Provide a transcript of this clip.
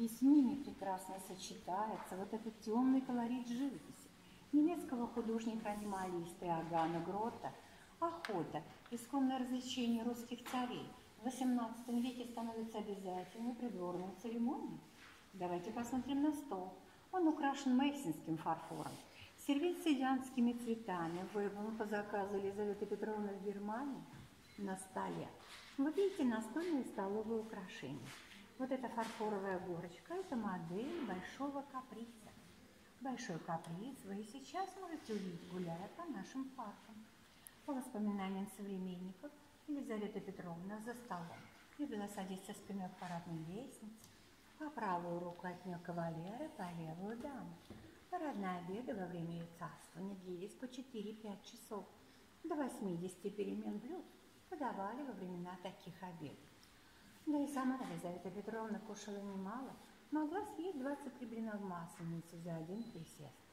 И с ними прекрасно сочетается вот этот темный колорит живописи немецкого художника-анималиста Иоганна Грота. Охота, исконное развлечение русских царей, в XVIII веке становится обязательной придворной церемонией. Давайте посмотрим на стол. Он украшен мейсонским фарфором. Сервиз с идианскими цветами, выбран по заказу Елизаветы Петровны в Германии, на столе. Вы видите настольные и столовые украшения. Вот эта фарфоровая горочка – это модель большого каприца. Большой каприз вы и сейчас можете увидеть, гуляя по нашим паркам. По воспоминаниям современников, Елизавета Петровна за столом любила садиться спиной к парадной лестнице, по правую руку от нее кавалеры, по левую даму. Парадные обеды во время ее царствования длились по 4-5 часов. До 80 перемен блюд подавали во времена таких обедов. Да и сама Елизавета Петровна кушала немало, могла съесть 23 блина в масленице за один присест.